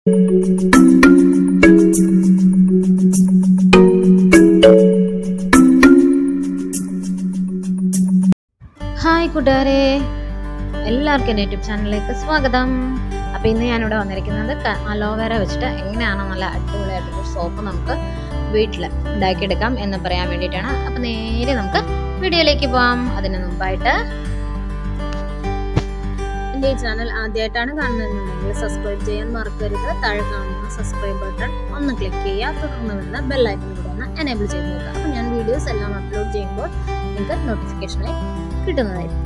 Hi കൂട്ടുകാരെ, എല്ലാവർക്കും എൻ്റെ യൂട്യൂബ് ചാനലിലേക്ക് സ്വാഗതം. അപ്പോൾ ഇന്ന് ഞാനിവിടെ വന്നിരിക്കുന്നത് അലോവേര വെച്ചിട്ട് എങ്ങനെയാണോ നല്ല അടിപൊളിയായിട്ടൊരു സോപ്പ് നമുക്ക് വീട്ടിൽ ഉണ്ടാക്കിയെടുക്കാം എന്ന് പറയാൻ വേണ്ടിയിട്ടാണ്. അപ്പോൾ നേരെ നമുക്ക് വീഡിയോയിലേക്ക് പോകാം. അതിന് മുമ്പായിട്ട് എൻ്റെ ഈ ചാനൽ ആദ്യമായിട്ടാണ് കാണുന്നതെന്നുണ്ടെങ്കിൽ സബ്സ്ക്രൈബ് ചെയ്യാൻ മറക്കരുത്. താഴെ കാണുന്ന സബ്സ്ക്രൈബ് ബട്ടൺ ഒന്ന് ക്ലിക്ക് ചെയ്യുക. തുടർന്ന് വരുന്ന ബെല്ലൈക്കൺ കൂടെ ഒന്ന് എനേബിൾ ചെയ്ത് നോക്കുക. അപ്പോൾ ഞാൻ വീഡിയോസ് എല്ലാം അപ്ലോഡ് ചെയ്യുമ്പോൾ നിങ്ങൾക്ക് നോട്ടിഫിക്കേഷനായി കിട്ടുന്നതായിരിക്കും.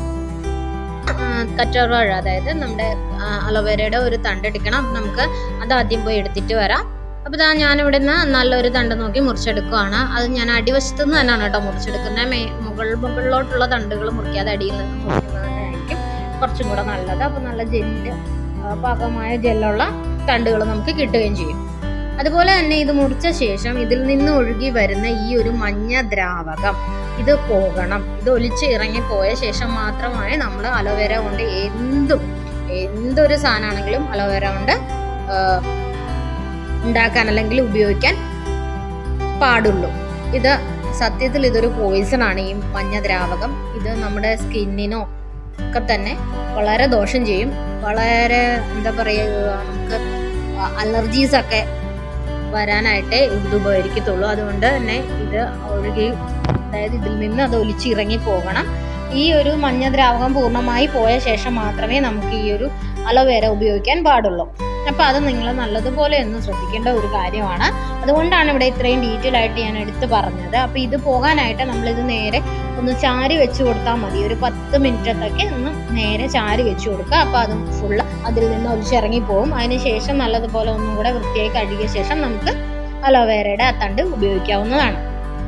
കറ്റാർവാഴ, അതായത് നമ്മുടെ അലോവേരയുടെ ഒരു തണ്ട് എടുക്കണം. നമുക്ക് അത് ആദ്യം പോയി എടുത്തിട്ട് വരാം. അപ്പോൾ ഇതാ ഞാനിവിടെ നിന്ന് നല്ലൊരു തണ്ട് നോക്കി മുറിച്ചെടുക്കുകയാണ്. അത് ഞാൻ അടിവശത്തു നിന്ന് തന്നെയാണ് കേട്ടോ മുറിച്ചെടുക്കുന്നത്. മുകളിലോട്ടുള്ള തണ്ടുകൾ മുറിക്കാതെ അടിയിൽ നിന്ന് മുറിക്കുന്നതായിരിക്കും കുറച്ചും കൂടെ നല്ലത്. അപ്പോൾ നല്ല ജെല്ല്, പാകമായ ജെല്ലുള്ള തണ്ടുകൾ നമുക്ക് കിട്ടുകയും ചെയ്യും. അതുപോലെ തന്നെ ഇത് മുറിച്ച ശേഷം ഇതിൽ നിന്ന് ഒഴുകി വരുന്ന ഈ ഒരു മഞ്ഞ ദ്രാവകം ഇത് പോകണം. ഇത് ഒലിച്ച് ഇറങ്ങിപ്പോയ ശേഷം മാത്രമേ നമ്മൾ അലോവേര കൊണ്ട് എന്തൊരു സാധനമാണെങ്കിലും അലോവേര കൊണ്ട് ഉണ്ടാക്കാൻ അല്ലെങ്കിൽ ഉപയോഗിക്കാൻ പാടുള്ളൂ. ഇത് സത്യത്തിൽ ഇതൊരു പോയിസൺ ആണ്, ഈ മഞ്ഞ ദ്രാവകം. ഇത് നമ്മുടെ സ്കിന്നിനോ ഒക്കെ തന്നെ വളരെ ദോഷം ചെയ്യും. വളരെ എന്താ പറയുക, നമുക്ക് അലർജീസ് ഒക്കെ വരാനായിട്ട് ഇത് ഉപകരിക്കത്തുള്ളൂ. അതുകൊണ്ട് തന്നെ ഇത് ഒഴുകി, അതായത് ഇതിൽ നിന്ന് അത് ഒലിച്ചിറങ്ങി പോകണം. ഈ ഒരു മഞ്ഞ ദ്രാവകം പൂർണ്ണമായി പോയ ശേഷം മാത്രമേ നമുക്ക് ഈ ഒരു അലോവേര ഉപയോഗിക്കാൻ പാടുള്ളൂ. അപ്പോൾ അത് നിങ്ങൾ നല്ലതുപോലെ ഒന്ന് ശ്രദ്ധിക്കേണ്ട ഒരു കാര്യമാണ്. അതുകൊണ്ടാണ് ഇവിടെ ഇത്രയും ഡീറ്റെയിൽ ആയിട്ട് ഞാൻ എടുത്ത് പറഞ്ഞത്. അപ്പോൾ ഇത് പോകാനായിട്ട് നമ്മളിത് നേരെ ഒന്ന് ചാരി വെച്ച് കൊടുത്താൽ മതി. ഒരു 10 മിനിറ്റത്തൊക്കെ ഒന്ന് നേരെ ചാരി വെച്ച് കൊടുക്കുക. അപ്പോൾ അതും ഫുള്ള് അതിൽ നിന്ന് ഒലിച്ചിറങ്ങി പോകും. അതിനുശേഷം നല്ലതുപോലെ ഒന്നും കൂടെ വൃത്തിയായി കഴുകിയ ശേഷം നമുക്ക് അലോവേരയുടെ ആ തണ്ട് ഉപയോഗിക്കാവുന്നതാണ്.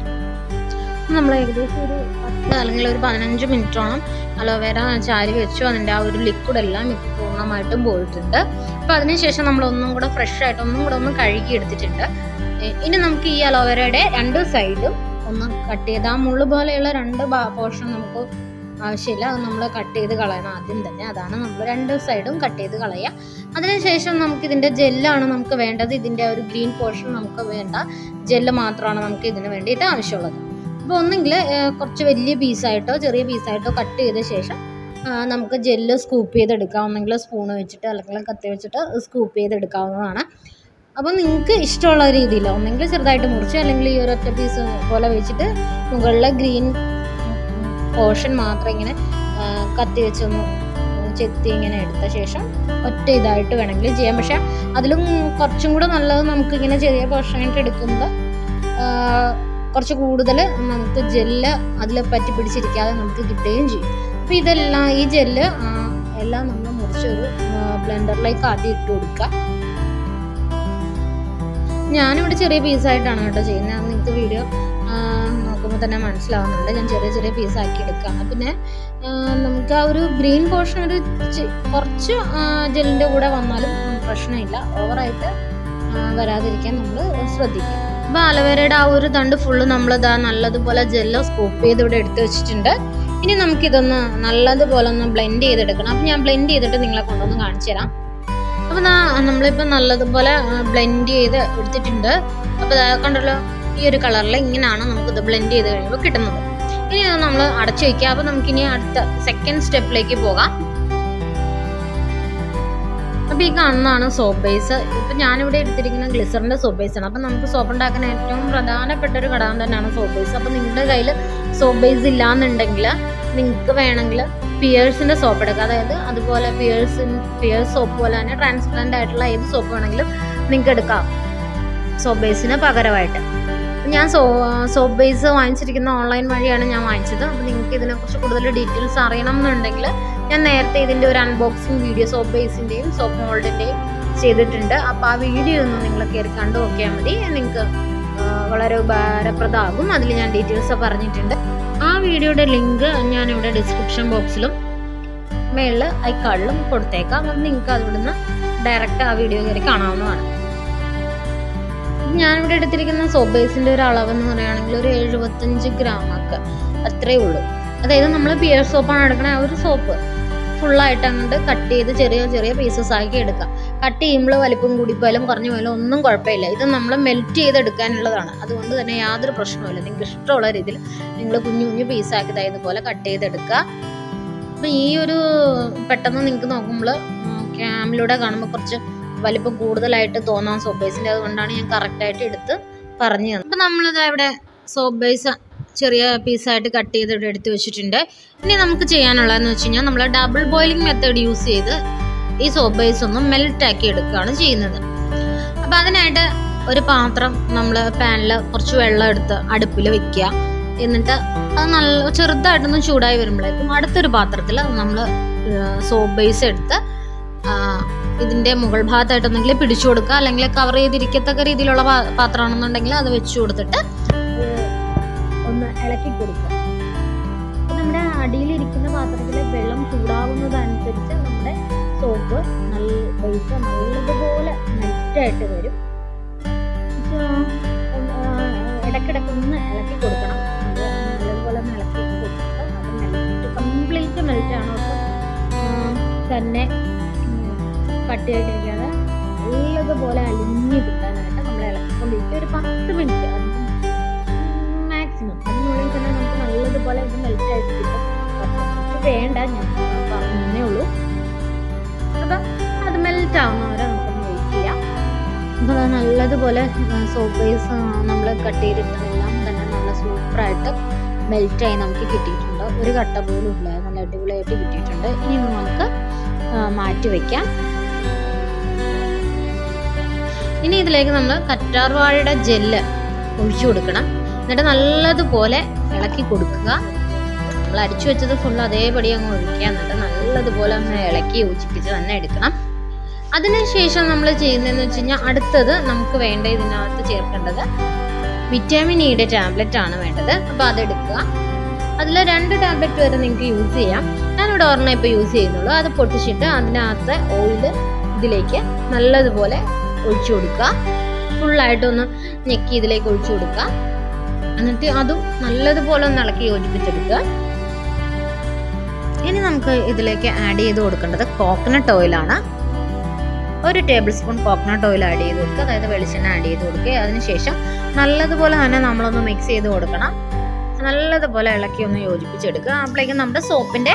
നമ്മൾ ഏകദേശം ഒരു 10 അല്ലെങ്കിൽ ഒരു 15 മിനിറ്റോളം അലോവേര ചാരി വെച്ചു. അതിൻ്റെ ആ ഒരു ലിക്വിഡ് എല്ലാം ഇപ്പോൾ പൂർണ്ണമായിട്ടും പോയിട്ടുണ്ട്. അപ്പോൾ അതിനുശേഷം നമ്മൾ ഒന്നും കൂടെ ഫ്രഷ് ആയിട്ട് ഒന്ന് കഴുകി എടുത്തിട്ടുണ്ട്. ഇനി നമുക്ക് ഈ അലോവേരയുടെ 2 സൈഡും ഒന്ന് കട്ട് ചെയ്ത്, ആ മുള്ളു പോലെയുള്ള 2 പോർഷൻ നമുക്ക് ആവശ്യമില്ല. അത് നമ്മൾ കട്ട് ചെയ്ത് കളയണം ആദ്യം തന്നെ. അതാണ് നമ്മൾ 2 സൈഡും കട്ട് ചെയ്ത് കളയുക. അതിനുശേഷം നമുക്ക് ഇതിൻ്റെ ജെല്ലാണ് നമുക്ക് വേണ്ടത്. ഇതിൻ്റെ ഒരു ഗ്രീൻ പോർഷൻ നമുക്ക് വേണ്ട, ജെല്ല് മാത്രമാണ് നമുക്ക് ഇതിന് വേണ്ടിയിട്ട് ആവശ്യമുള്ളത്. അപ്പോൾ ഒന്നെങ്കിൽ കുറച്ച് വലിയ പീസായിട്ടോ ചെറിയ പീസായിട്ടോ കട്ട് ചെയ്ത ശേഷം നമുക്ക് ജെല്ല് സ്കൂപ്പ് ചെയ്തെടുക്കാം. ഒന്നെങ്കിൽ സ്പൂണ് വെച്ചിട്ട് അല്ലെങ്കിൽ കത്തി വെച്ചിട്ട് സ്കൂപ്പ് ചെയ്തെടുക്കാവുന്നതാണ്. അപ്പോൾ നിങ്ങൾക്ക് ഇഷ്ടമുള്ള രീതിയിൽ ഒന്നെങ്കിൽ ചെറുതായിട്ട് മുറിച്ച്, അല്ലെങ്കിൽ ഈ ഒരു ഒറ്റ പീസ് പോലെ വെച്ചിട്ട് മുകളിലെ ഗ്രീൻ പോർഷൻ മാത്രം ഇങ്ങനെ കത്തി വെച്ചൊന്ന് ചെത്തി ഇങ്ങനെ എടുത്ത ശേഷം ഒറ്റ ഇതായിട്ട് വേണമെങ്കിൽ ചെയ്യാം. പക്ഷെ അതിലും കുറച്ചും കൂടെ നല്ലത് നമുക്കിങ്ങനെ ചെറിയ പോർഷനായിട്ട് എടുക്കുന്നത് കുറച്ച് കൂടുതൽ നമുക്ക് ജെല്ല് അതിൽ പറ്റി പിടിച്ചിരിക്കാതെ നമുക്ക് കിട്ടുകയും ചെയ്യും. അപ്പോൾ ഇതെല്ലാം, ഈ ജെല്ല് എല്ലാം നമ്മൾ മുറിച്ചൊരു ബ്ലെൻഡറിലേക്ക് ആദ്യം ഇട്ട് കൊടുക്കുക. ഞാനിവിടെ ചെറിയ പീസായിട്ടാണ് കേട്ടോ ചെയ്യുന്നത്. നിങ്ങൾക്ക് വീഡിയോ നോക്കുമ്പോൾ തന്നെ മനസ്സിലാവുന്നുണ്ട്. ഞാൻ ചെറിയ പീസാക്കി എടുക്കുകയാണ്. പിന്നെ നമുക്ക് ആ ഒരു ഗ്രീൻ പോർഷൻ ഒരു കുറച്ച് ജെല്ലിൻ്റെ കൂടെ വന്നാലും പ്രശ്നമില്ല. ഓവറായിട്ട് വരാതിരിക്കാൻ നമ്മൾ ശ്രദ്ധിക്കുക. അപ്പോൾ അലോവേരയുടെ ആ ഒരു തണ്ട് ഫുള്ള് നമ്മളിതാ നല്ലതുപോലെ ജെല്ലോ സ്കൂപ്പ് ചെയ്ത് ഇവിടെ എടുത്ത് വെച്ചിട്ടുണ്ട്. ഇനി നമുക്കിതൊന്ന് നല്ലതുപോലെ ഒന്ന് ബ്ലെൻഡ് ചെയ്തെടുക്കണം. അപ്പോൾ ഞാൻ ബ്ലെൻഡ് ചെയ്തിട്ട് നിങ്ങളെ കൊണ്ടൊന്ന് കാണിച്ചു തരാം. അപ്പോൾ നമ്മളിപ്പോൾ നല്ലതുപോലെ ബ്ലെൻഡ് ചെയ്ത് എടുത്തിട്ടുണ്ട്. അപ്പോൾ കണ്ടല്ലോ, ഈ ഒരു കളറിൽ ഇങ്ങനെയാണ് നമുക്കിത് ബ്ലെൻഡ് ചെയ്ത് കഴിയുമ്പോൾ കിട്ടുന്നത്. ഇനി അത് നമ്മൾ അടച്ചു വയ്ക്കുക. അപ്പോൾ നമുക്കിനി അടുത്ത സെക്കൻഡ് സ്റ്റെപ്പിലേക്ക് പോകാം. അപ്പോൾ ഈ കാണുന്നതാണ് സോപ്പ് ബേസ്. ഇപ്പം ഞാനിവിടെ എടുത്തിരിക്കുന്ന ഗ്ലിസറിൻ്റെ സോപ്പ് ബേസാണ്. അപ്പം നമുക്ക് സോപ്പ് ഉണ്ടാക്കാൻ ഏറ്റവും പ്രധാനപ്പെട്ട ഒരു ഘടകം തന്നെയാണ് സോപ്പ് ബേസ്. അപ്പോൾ നിങ്ങളുടെ കയ്യിൽ സോപ്പ് ബേസ് ഇല്ലാന്നുണ്ടെങ്കിൽ നിങ്ങൾക്ക് വേണമെങ്കിൽ പിയേഴ്സിൻ്റെ സോപ്പ് എടുക്കുക. അതായത് അതുപോലെ പിയേഴ്സ് സോപ്പ് പോലെ തന്നെ ട്രാൻസ്പെറൻ്റ് ആയിട്ടുള്ള ഏത് സോപ്പ് വേണമെങ്കിലും നിങ്ങൾക്ക് എടുക്കാം സോപ്പ് ബേസിന് പകരമായിട്ട്. ഞാൻ സോപ്പ് ബേസ് വാങ്ങിച്ചിരിക്കുന്ന ഓൺലൈൻ വഴിയാണ് ഞാൻ വാങ്ങിച്ചത്. അപ്പോൾ നിങ്ങൾക്ക് ഇതിനെക്കുറിച്ച് കൂടുതൽ ഡീറ്റെയിൽസ് അറിയണം എന്നുണ്ടെങ്കിൽ ഞാൻ നേരത്തെ ഇതിൻ്റെ ഒരു അൺബോക്സിങ് വീഡിയോ സോപ്പ് ബേസിൻ്റെയും സോപ്പ് മോൾഡിൻ്റെയും ചെയ്തിട്ടുണ്ട്. അപ്പോൾ ആ വീഡിയോ ഒന്ന് നിങ്ങൾ കയറി കണ്ടു നോക്കിയാൽ മതി. നിങ്ങൾക്ക് വളരെ ഉപകാരപ്രദമാകും. അതിൽ ഞാൻ ഡീറ്റെയിൽസ് പറഞ്ഞിട്ടുണ്ട്. ആ വീഡിയോയുടെ ലിങ്ക് ഞാനിവിടെ ഡിസ്ക്രിപ്ഷൻ ബോക്സിലും മേളിൽ ഐക്കാർഡിലും കൊടുത്തേക്കാം. അപ്പം നിങ്ങൾക്ക് അതിവിടുന്ന് ഡയറക്റ്റ് ആ വീഡിയോ കയറി കാണാവുന്നതാണ്. ഞാനിവിടെ എടുത്തിരിക്കുന്ന സോപ്പ് ബേസിൻ്റെ ഒരു അളവെന്ന് പറയുകയാണെങ്കിൽ ഒരു 75 ഗ്രാമൊക്കെ അത്രയേ ഉള്ളൂ. അതായത് നമ്മൾ പിയർ സോപ്പാണ് എടുക്കണത്. ആ ഒരു സോപ്പ് ഫുള്ളായിട്ട് അങ്ങോട്ട് കട്ട് ചെയ്ത് ചെറിയ പീസസ് ആക്കി എടുക്കാം. കട്ട് ചെയ്യുമ്പോൾ വലിപ്പം കൂടിപ്പോയാലും കുറഞ്ഞു പോയാലും ഒന്നും കുഴപ്പമില്ല. ഇത് നമ്മൾ മെൽറ്റ് ചെയ്തെടുക്കാനുള്ളതാണ്. അതുകൊണ്ട് തന്നെ യാതൊരു പ്രശ്നവുമില്ല. നിങ്ങൾക്ക് ഇഷ്ടമുള്ള രീതിയിൽ നിങ്ങൾ കുഞ്ഞു കുഞ്ഞു പീസാക്കി ഇതുപോലെ കട്ട് ചെയ്തെടുക്കുക. അപ്പം ഈ ഒരു പെട്ടെന്ന് നിങ്ങൾക്ക് നോക്കുമ്പോൾ ക്യാമിലൂടെ കാണുമ്പോൾ കുറച്ച് വലിപ്പം കൂടുതലായിട്ട് തോന്നാൻ സോപ്പ് ബേസിൻ്റെ, അതുകൊണ്ടാണ് ഞാൻ കറക്റ്റായിട്ട് എടുത്ത് പറഞ്ഞു തന്നത്. അപ്പം നമ്മളിത് ഇവിടെ സോപ്പ് ബേസ് ചെറിയ പീസായിട്ട് കട്ട് ചെയ്ത് ഇവിടെ എടുത്ത് വെച്ചിട്ടുണ്ട്. ഇനി നമുക്ക് ചെയ്യാനുള്ളതെന്ന് വെച്ച് കഴിഞ്ഞാൽ നമ്മൾ ഡബിൾ ബോയിലിംഗ് മെത്തേഡ് യൂസ് ചെയ്ത് ഈ സോപ്പ് ബേസ് ഒന്ന് മെൽറ്റാക്കി എടുക്കുകയാണ് ചെയ്യുന്നത്. അപ്പം അതിനായിട്ട് ഒരു പാത്രം നമ്മൾ പാനിൽ കുറച്ച് വെള്ളം എടുത്ത് അടുപ്പിൽ വെക്കുക. എന്നിട്ട് അത് നല്ല ചെറുതായിട്ടൊന്ന് ചൂടായി വരുമ്പോഴേക്കും അടുത്തൊരു പാത്രത്തിൽ നമ്മൾ സോപ്പ് ബേസ് എടുത്ത് ഇതിൻ്റെ മുകൾ ഭാഗത്തായിട്ടൊന്നെങ്കിൽ പിടിച്ചു കൊടുക്കുക, അല്ലെങ്കിൽ കവർ ചെയ്തിരിക്കത്തക്ക രീതിയിലുള്ള പാത്രമാണെന്നുണ്ടെങ്കിൽ അത് വെച്ച് കൊടുത്തിട്ട് ഒന്ന് ഇളക്കി കൊടുക്കുക. നമ്മുടെ അടിയിലിരിക്കുന്ന പാത്രത്തിൽ വെള്ളം ചൂടാവുന്നതനുസരിച്ച് നമ്മുടെ സോപ്പ് ബേസ് നല്ലതുപോലെ മെൽറ്റായിട്ട് വരും. ഇടയ്ക്കിടയ്ക്ക് ഒന്ന് ഇളക്കി കൊടുക്കണം. അത് നല്ലതുപോലെ ഒന്ന് ഇളക്കി കൊടുക്കുമ്പോൾ അത് കംപ്ലീറ്റ് മെൽറ്റാണ്. തന്നെ കട്ടിയായിട്ടിരിക്കാതെ നല്ലതുപോലെ അലിഞ്ഞ് കിട്ടാനായിട്ട് നമ്മൾ ഇളക്കിക്കൊണ്ടിരിക്കുക. ഒരു 10 മിനിറ്റ് മാക്സിമം, അതിനുള്ളിൽ തന്നെ നമുക്ക് നല്ലതുപോലെ ഇത് മെൽറ്റായിട്ട് കിട്ടും. 10 മിനിറ്റ് വേണ്ട, ഞാൻ പറഞ്ഞേ ഉള്ളൂ. അപ്പം അത് മെൽറ്റ് ആവുന്നവരെ നമുക്കൊന്ന് വെയിറ്റ് ചെയ്യാം. അപ്പോൾ അത് നല്ലതുപോലെ സോപ്പ് ബേസ് നമ്മൾ കട്ട് ചെയ്തിട്ടെല്ലാം തന്നെ നല്ല സൂപ്പറായിട്ട് മെൽറ്റായി നമുക്ക് കിട്ടിയിട്ടുണ്ട്. ഒരു കട്ട പോലും ഇല്ല, നല്ല അടിപൊളിയായിട്ട് കിട്ടിയിട്ടുണ്ട്. ഇനി നമുക്ക് മാറ്റി വയ്ക്കാം. ഇനി ഇതിലേക്ക് നമ്മൾ കറ്റാർവാഴയുടെ ജെല്ല് ഒഴിച്ചു കൊടുക്കണം. എന്നിട്ട് നല്ലതുപോലെ ഇളക്കി കൊടുക്കുക. നമ്മൾ അടിച്ചു വെച്ചത് ഫുൾ അതേപടി അങ്ങ് ഒഴിക്കുക. എന്നിട്ട് നല്ലതുപോലെ ഒന്ന് ഇളക്കി യോജിപ്പിച്ച് തന്നെ എടുക്കണം. അതിനുശേഷം നമ്മൾ ചെയ്യുന്നതെന്ന് വെച്ച് കഴിഞ്ഞാൽ അടുത്തത് നമുക്ക് വേണ്ട ഇതിനകത്ത് ചേർക്കേണ്ടത് വിറ്റാമിൻ ഇയുടെ ടാബ്ലറ്റ് ആണ് വേണ്ടത്. അപ്പോൾ അതെടുക്കുക. അതിൽ 2 ടാബ്ലറ്റ് വരെ നിങ്ങൾക്ക് യൂസ് ചെയ്യാം. ഞാനിവിടെ ഒരെണ്ണം ഇപ്പോൾ യൂസ് ചെയ്യുന്നുള്ളൂ. അത് പൊട്ടിച്ചിട്ട് അതിനകത്ത് ഓയില് ഇതിലേക്ക് നല്ലതുപോലെ ഒഴിച്ചു കൊടുക്കുക. ഫുള്ളായിട്ടൊന്ന് ഞെക്കി ഇതിലേക്ക് ഒഴിച്ചു കൊടുക്കുക. എന്നിട്ട് അതും നല്ലതുപോലെ ഒന്ന് ഇളക്കി യോജിപ്പിച്ചെടുക്കുക. ഇനി നമുക്ക് ഇതിലേക്ക് ആഡ് ചെയ്ത് കൊടുക്കേണ്ടത് കോക്കനട്ട് ഓയിലാണ്. 1 table spoon coconut oil add ചെയ്ത് കൊടുക്കുക, അതായത് വെളിച്ചെണ്ണ ആഡ് ചെയ്ത് കൊടുക്കുക. അതിനുശേഷം നല്ലതുപോലെ തന്നെ നമ്മളൊന്ന് മിക്സ് ചെയ്ത് കൊടുക്കണം. നല്ലതുപോലെ ഇളക്കി ഒന്ന് യോജിപ്പിച്ചെടുക്കുക. അപ്പോഴേക്കും നമ്മുടെ സോപ്പിൻ്റെ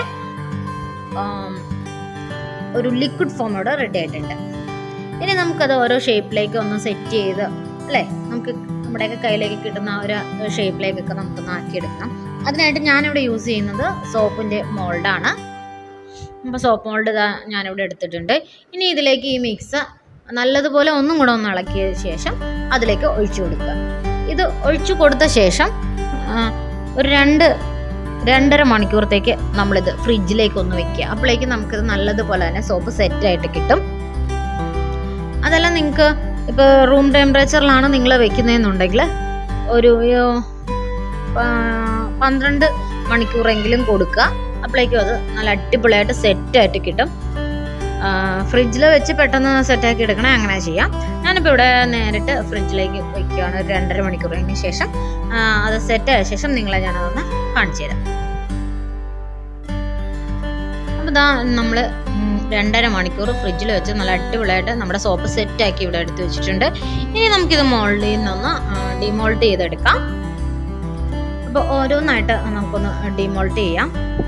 ഒരു ലിക്വിഡ് ഫോം ഇവിടെ റെഡി ആയിട്ടുണ്ട്. ഇനി നമുക്കത് ഓരോ ഷേപ്പിലേക്ക് ഒന്ന് സെറ്റ് ചെയ്ത് അല്ലേ, നമുക്ക് നമ്മുടെയൊക്കെ കയ്യിലേക്ക് കിട്ടുന്ന ഒരു ഷേപ്പിലേക്കൊക്കെ നമുക്കൊന്ന് ആക്കിയെടുക്കണം. അതിനായിട്ട് ഞാനിവിടെ യൂസ് ചെയ്യുന്നത് സോപ്പിൻ്റെ മോൾഡാണ്. അപ്പോൾ സോപ്പ് മോൾഡ് ഇതാ ഞാനിവിടെ എടുത്തിട്ടുണ്ട്. ഇനി ഇതിലേക്ക് ഈ മിക്സ് നല്ലതുപോലെ ഒന്നും കൂടെ ഒന്ന് ഇളക്കിയ ശേഷം അതിലേക്ക് ഒഴിച്ചു കൊടുക്കുക. ഇത് ഒഴിച്ചു കൊടുത്ത ശേഷം ഒരു 2-2.5 മണിക്കൂറത്തേക്ക് നമ്മളിത് ഫ്രിഡ്ജിലേക്ക് ഒന്ന് വെക്കുക. അപ്പോഴേക്കും നമുക്കിത് നല്ലതുപോലെ തന്നെ സോപ്പ് സെറ്റായിട്ട് കിട്ടും. അതെല്ലാം നിങ്ങൾക്ക് ഇപ്പോൾ റൂം ടെമ്പറേച്ചറിലാണ് നിങ്ങൾ വെക്കുന്നതെന്നുണ്ടെങ്കിൽ ഒരു 12 മണിക്കൂറെങ്കിലും കൊടുക്കുക. അപ്പോഴേക്കും അത് നല്ല അടിപൊളിയായിട്ട് സെറ്റായിട്ട് കിട്ടും. ഫ്രിഡ്ജിൽ വെച്ച് പെട്ടെന്ന് സെറ്റാക്കി എടുക്കണേ, അങ്ങനെ ചെയ്യാം. ഞാനിപ്പോൾ ഇവിടെ നേരിട്ട് ഫ്രിഡ്ജിലേക്ക് വയ്ക്കുകയാണ് 2.5 മണിക്കൂറിന് ശേഷം. അത് സെറ്റായ ശേഷം നിങ്ങളെ ഞാനതൊന്ന് കാണിച്ചു തരാം. അപ്പോൾ ഇതാ നമ്മൾ 2.5 മണിക്കൂർ ഫ്രിഡ്ജിൽ വെച്ച് നല്ല അടിപൊളിയായിട്ട് നമ്മുടെ സോപ്പ് സെറ്റാക്കി ഇവിടെ എടുത്ത് വെച്ചിട്ടുണ്ട്. ഇനി നമുക്കിത് മോൾഡിൽ നിന്നൊന്ന് ഡിമോൾട്ട് ചെയ്തെടുക്കാം. അപ്പോൾ ഓരോന്നായിട്ട് നമുക്കൊന്ന് ഡിമോൾട്ട് ചെയ്യാം.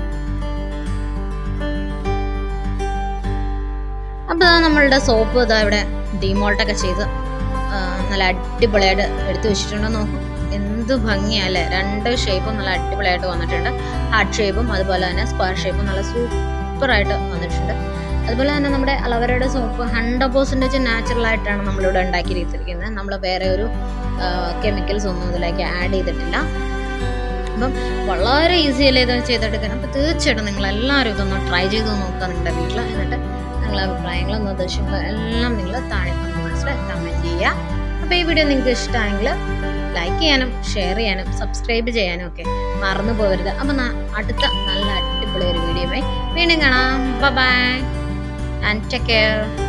അപ്പോൾ നമ്മളുടെ സോപ്പ് ഇതാ ഇവിടെ ഡിമോൾട്ടൊക്കെ ചെയ്ത് നല്ല അടിപൊളിയായിട്ട് എടുത്ത് വെച്ചിട്ടുണ്ട്. നോക്കും എന്ത് ഭംഗിയല്ലേ, 2 ഷേപ്പും നല്ല അടിപൊളിയായിട്ട് വന്നിട്ടുണ്ട്. ഹാർട്ട് ഷേപ്പും അതുപോലെ തന്നെ സ്ക്വയർ ഷേപ്പും നല്ല സൂപ്പറായിട്ട് വന്നിട്ടുണ്ട്. അതുപോലെ തന്നെ നമ്മുടെ അലോവേരയുടെ സോപ്പ് 100% നാച്ചുറലായിട്ടാണ് നമ്മളിവിടെ ഉണ്ടാക്കിയിരിക്കുന്നത്. നമ്മൾ വേറെ ഒരു കെമിക്കൽസ് ഒന്നും ഇതിലേക്ക് ആഡ് ചെയ്തിട്ടില്ല. അപ്പം വളരെ ഈസിയല്ലേ ഇത് ചെയ്തെടുക്കാൻ. അപ്പോൾ തീർച്ചയായിട്ടും നിങ്ങളെല്ലാവരും ഇതൊന്ന് ട്രൈ ചെയ്ത് നോക്കുക നിങ്ങളുടെ വീട്ടിൽ. എന്നിട്ട് നിങ്ങളുടെ അഭിപ്രായങ്ങളും നിർദ്ദേശങ്ങളും എല്ലാം നിങ്ങൾ താഴെ കമൻറ്റ്സിൽ കമൻറ്റ് ചെയ്യുക. അപ്പോൾ ഈ വീഡിയോ നിങ്ങൾക്ക് ഇഷ്ടമായെങ്കിൽ ലൈക്ക് ചെയ്യാനും ഷെയർ ചെയ്യാനും സബ്സ്ക്രൈബ് ചെയ്യാനും ഒക്കെ മറന്നു പോകരുത്. അപ്പം അടുത്ത നല്ല അടിപൊളി ഒരു വീഡിയോയുമായി വീണ്ടും കാണാം. Bye and take care.